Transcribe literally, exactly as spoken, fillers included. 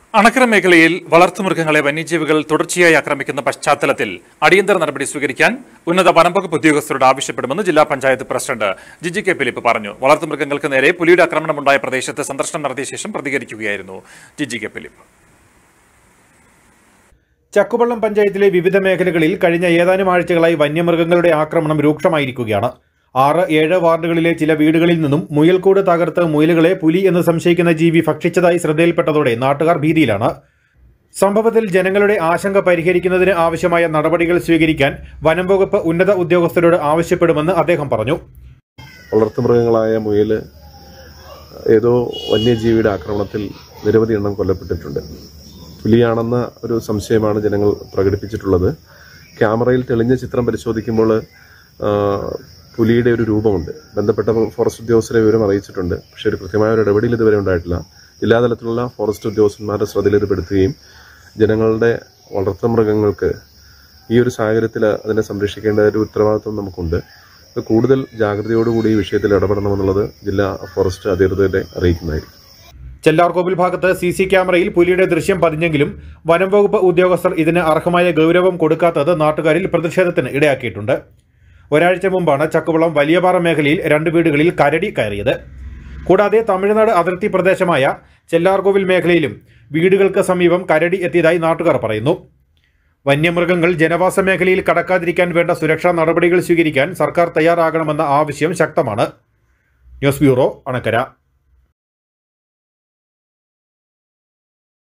അണക്കര മേഖലയിൽ വളർത്തുമൃഗങ്ങളെ വന്യജീവികൾ തുടർച്ചയായി ആക്രമിക്കുന്ന പശ്ചാത്തലത്തിൽ അടിയന്തര നടപടി സ്വീകരിക്കാൻ ഉന്നത വനംവകുപ്പ് ഉദ്യോഗസ്ഥരോട് ആവശ്യപ്പെടുമെന്ന് ജില്ലാ പഞ്ചായത്ത് പ്രസിഡന്റ് ജിജി കെ ഫിലിപ്പ് പറഞ്ഞു. വളർത്തുമൃഗങ്ങൾക്ക് നേരെ പുലിയുടെ ആക്രമണമുണ്ടായ പ്രദേശത്ത് സന്ദർശനം നടത്തിയ ശേഷം പ്രതികരിക്കുകയായിരുന്നു ജിജി കെ ഫിലിപ്പ്. ചക്കുവള്ളം പഞ്ചായത്തിലെ വിവിധ മേഖലകളിൽ കഴിഞ്ഞ ഏതാനും ആഴ്ചകളായി വന്യമൃഗങ്ങളുടെ ആക്രമണം രൂക്ഷമായിരിക്കുകയാണ്. ആറ് ഏഴ് വാർഡുകളിലെ ചില വീടുകളിൽ നിന്നും മുയൽക്കൂട് തകർത്ത് മുയലുകളെ പുലി എന്ന് സംശയിക്കുന്ന ജീവി ഭക്ഷിച്ചതായി ശ്രദ്ധയിൽപ്പെട്ടതോടെ നാട്ടുകാർ ഭീതിയിലാണ്. സംഭവത്തിൽ ജനങ്ങളുടെ ആശങ്ക പരിഹരിക്കുന്നതിന് ആവശ്യമായ നടപടികൾ സ്വീകരിക്കാൻ വനംവകുപ്പ് ഉന്നത ഉദ്യോഗസ്ഥരോട് ആവശ്യപ്പെടുമെന്ന് അദ്ദേഹം പറഞ്ഞു. വളർത്തുമൃഗങ്ങളായ മുയൽ ഏതോ വന്യജീവിയുടെ ആക്രമണത്തിൽ നിരവധി എണ്ണം കൊല്ലപ്പെട്ടിട്ടുണ്ട്. പുലിയാണെന്ന ഒരു സംശയമാണ് ജനങ്ങൾ പ്രകടിപ്പിച്ചിട്ടുള്ളത്. ക്യാമറയിൽ തെളിഞ്ഞ ചിത്രം പരിശോധിക്കുമ്പോൾ പുലിയുടെ ഒരു രൂപമുണ്ട്. ബന്ധപ്പെട്ട ഫോറസ്റ്റ് ഉദ്യോഗസ്ഥരെ വിവരം അറിയിച്ചിട്ടുണ്ട്. പക്ഷേ ഒരു കൃത്യമായ ഒരു ഇടപെടൽ ഇതുവരെ ഉണ്ടായിട്ടില്ല. ജില്ലാതലത്തിലുള്ള ഫോറസ്റ്റ് ഉദ്യോഗസ്ഥന്മാരുടെ ശ്രദ്ധയിൽ ഇത് പെടുത്തുകയും ജനങ്ങളുടെ വളർത്തുമൃഗങ്ങൾക്ക് ഈ ഒരു സാഹചര്യത്തിൽ അതിനെ സംരക്ഷിക്കേണ്ട ഒരു ഉത്തരവാദിത്വം നമുക്കുണ്ട്. കൂടുതൽ ജാഗ്രതയോടുകൂടി ഈ വിഷയത്തിൽ ഇടപെടണമെന്നുള്ളത് ജില്ലാ ഫോറസ്റ്റ് അധികൃതരെ അറിയിക്കുന്നതായിരിക്കും. ചെല്ലാർകോവിൽ ഭാഗത്ത് സി സി ക്യാമറയിൽ പുലിയുടെ ദൃശ്യം പതിഞ്ഞെങ്കിലും വനംവകുപ്പ് ഉദ്യോഗസ്ഥർ ഇതിന് അർഹമായ ഗൗരവം കൊടുക്കാത്തത് നാട്ടുകാരിൽ പ്രതിഷേധത്തിന് ഇടയാക്കിയിട്ടുണ്ട്. ഒരാഴ്ച മുമ്പാണ് ചക്കുവള്ളം വലിയപാറ മേഖലയിൽ രണ്ട് വീടുകളിൽ കരടി കയറിയത്. കൂടാതെ തമിഴ്നാട് അതിർത്തി പ്രദേശമായ ചെല്ലാർകോവിൽ മേഖലയിലും വീടുകൾക്ക് സമീപം കരടി എത്തിയതായി നാട്ടുകാർ പറയുന്നു. വന്യമൃഗങ്ങൾ ജനവാസ മേഖലയിൽ കടക്കാതിരിക്കാൻ വേണ്ട സുരക്ഷാ നടപടികൾ സ്വീകരിക്കാൻ സർക്കാർ തയ്യാറാകണമെന്ന ആവശ്യം ശക്തമാണ്. News bureau, Anakkara.